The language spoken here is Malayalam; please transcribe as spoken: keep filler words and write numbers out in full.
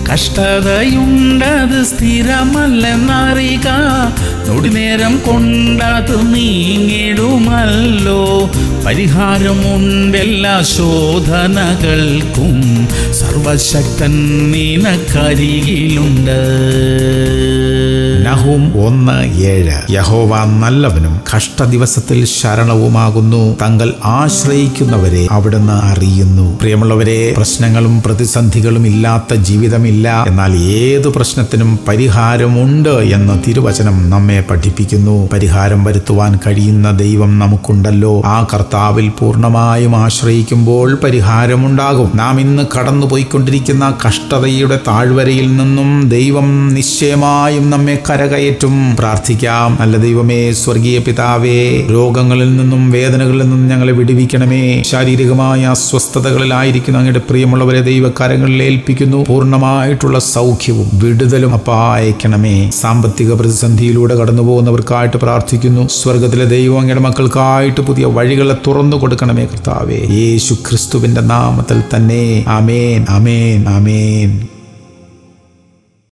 കഷ്ടതയുണ്ടത് സ്ഥിരമല്ലെന്നറിക, നൊടിനേരം കൊണ്ടത് നീങ്ങിടുമല്ലോ. പരിഹാരമുണ്ടെല്ലാ ശോധനകൾക്കും, സർവശക്തൻ നിനക്കരികിലുണ്ട്. നഹൂം ഒന്ന് ഏഴ്. യഹോവ നല്ലവനും കഷ്ടദിവസത്തിൽ ശരണവുമാകുന്നു, തങ്ങൾ ആശ്രയിക്കുന്നവരെ അവിടുന്ന് അറിയുന്നു. പ്രിയമുള്ളവരെ, പ്രശ്നങ്ങളും പ്രതിസന്ധികളും ഇല്ലാത്ത ജീവിതമില്ല. എന്നാൽ ഏതു പ്രശ്നത്തിനും പരിഹാരമുണ്ട് എന്ന് തിരുവചനം നമ്മെ പഠിപ്പിക്കുന്നു. പരിഹാരം വരുത്തുവാൻ കഴിയുന്ന ദൈവം നമുക്കുണ്ടല്ലോ. ആ കർത്താവിൽ പൂർണ്ണമായും ആശ്രയിക്കുമ്പോൾ പരിഹാരമുണ്ടാകും. നാം ഇന്ന് കടന്നുപോയിക്കൊണ്ടിരിക്കുന്ന കഷ്ടതയുടെ താഴ്വരയിൽ നിന്നും ദൈവം നിശ്ചയമായും നമ്മെ കരകയറ്റും. പ്രാർത്ഥിക്കാം. നല്ല ദൈവമേ, സ്വർഗീയ പിതാവേ, രോഗങ്ങളിൽ നിന്നും വേദനകളിൽ നിന്നും ഞങ്ങളെ വിടുവിക്കണമേ. ശാരീരികമായ അസ്വസ്ഥതകളിലായിരിക്കുന്ന അങ്ങയുടെ പ്രിയമുള്ളവരെ ദൈവകരങ്ങളിൽ ഏൽപ്പിക്കുന്നു. പൂർണ്ണമായിട്ടുള്ള സൗഖ്യവും വിടുതലും അപ്പാ അയക്കണമേ. സാമ്പത്തിക പ്രതിസന്ധിയിലൂടെ കടന്നു പോകുന്നവർക്കായിട്ട് പ്രാർത്ഥിക്കുന്നു. സ്വർഗത്തിലെ ദൈവം അങ്ങയുടെ മക്കൾക്കായിട്ട് പുതിയ വഴികളെ തുറന്നു കൊടുക്കണമേ കർത്താവേ, യേശു ക്രിസ്തുവിന്റെ നാമത്തിൽ തന്നെ. ആമേൻ, ആമേൻ, ആമേൻ.